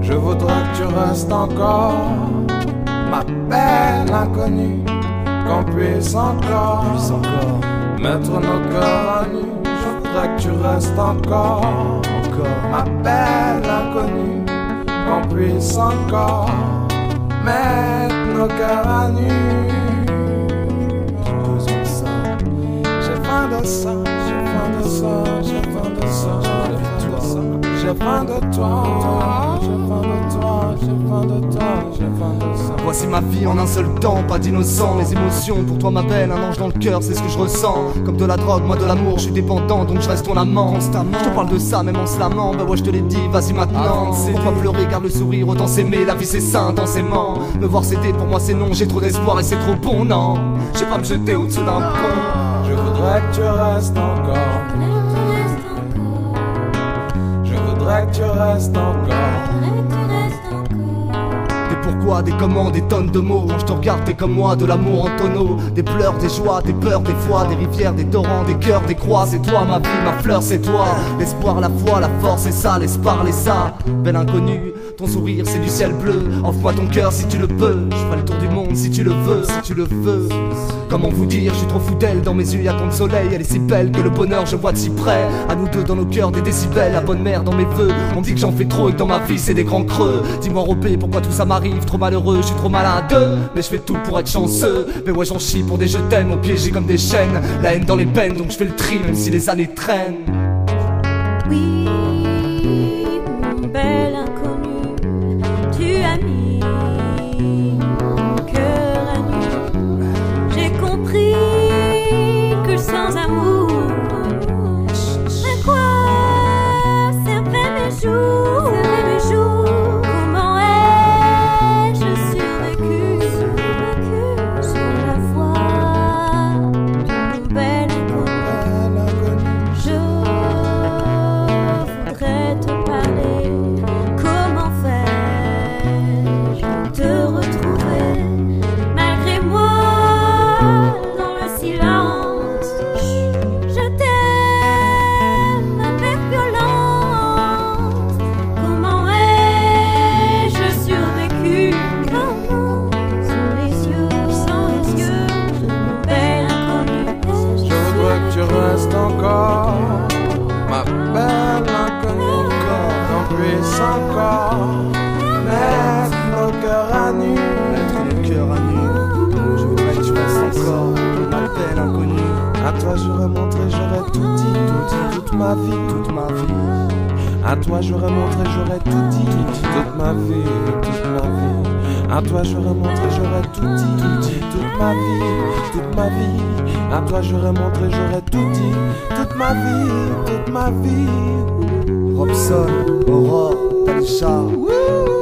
Je voudrais que tu restes encore ma belle inconnue, qu'on puisse encore mettre nos cœurs à nu. Je voudrais que tu restes encore ma belle inconnue, qu'on puisse encore mettre nos cœurs à nu. J'ai besoin de ça, j'ai faim de ça, j'ai faim de ça, j'ai faim de ça, j'ai faim de toi, j'ai faim de toi, j'ai faim de toi, j'ai faim de ça. Voici ma vie en un seul temps, pas d'innocent. Les émotions pour toi ma belle, un ange dans le cœur, c'est ce que je ressens. Comme de la drogue, moi de l'amour, je suis dépendant, donc je reste ton amant constamment. Je te parle de ça même en se lamant, bah ouais je te l'ai dit, vas-y maintenant. Pourquoi pleurer, garde le sourire, autant s'aimer, la vie c'est sain intensément. Me voir céder pour moi c'est non, j'ai trop d'espoir et c'est trop bon, non. Je vais pas me jeter au-dessous d'un pont. Je voudrais que tu restes encore, je voudrais que tu restes encore. Des pourquoi, des comment, des tonnes de mots. Quand je te regarde, t'es comme moi, de l'amour en tonneau. Des pleurs, des joies, des peurs, des fois, des rivières, des torrents, des cœurs, des croix. C'est toi ma vie, ma fleur, c'est toi. L'espoir, la foi, la force, c'est ça, laisse parler ça. Belle inconnue, ton sourire, c'est du ciel bleu. Offre-moi ton cœur si tu le peux. Je ferai le tour du monde si tu le veux, si tu le veux. Comment vous dire, je suis trop fou d'elle. Dans mes yeux y'a tant de soleil, elle est si belle que le bonheur je vois de si près. À nous deux dans nos cœurs des décibels, la bonne mère dans mes vœux. On me dit que j'en fais trop et que dans ma vie c'est des grands creux. Dis-moi Robé, pourquoi tout ça m'arrive, trop malheureux, je suis trop malade. Mais je fais tout pour être chanceux. Mais ouais j'en chie pour des je t'aime, au piégé comme des chaînes. La haine dans les peines, donc je fais le tri même si les années traînent. Oui, mon bel inconnu, tu as mis mon cœur à nu. J'ai compris que sans amour, à quoi servaient mes jours? Comment ai-je survécu sur la voie d'une belle inconnue? Je voudrais te parler. Comment faire-je pour te retrouver? Malgré moi, dans le silence, je t'aime avec violence. Comment ai-je survécu? Comment? Sans les yeux de mon bel inconnu. Je voudrais que tu restes encore ma belle inconnue, qu'on puisse encore mettre nos cœurs à nu. Mettre le cœur à nu. Je voudrais que tu restes encore, ma belle inconnue. À toi j'aurais montré, j'aurais tout dit, toute ma vie, toute ma vie. À toi j'aurais montré, j'aurais tout dit, toute ma vie, toute ma vie. À toi j'aurais montré, j'aurais tout dit, toute ma vie, toute ma vie. À toi j'aurais montré, j'aurais tout dit, toute ma vie, toute ma vie. Robson, Aurore, Talisha.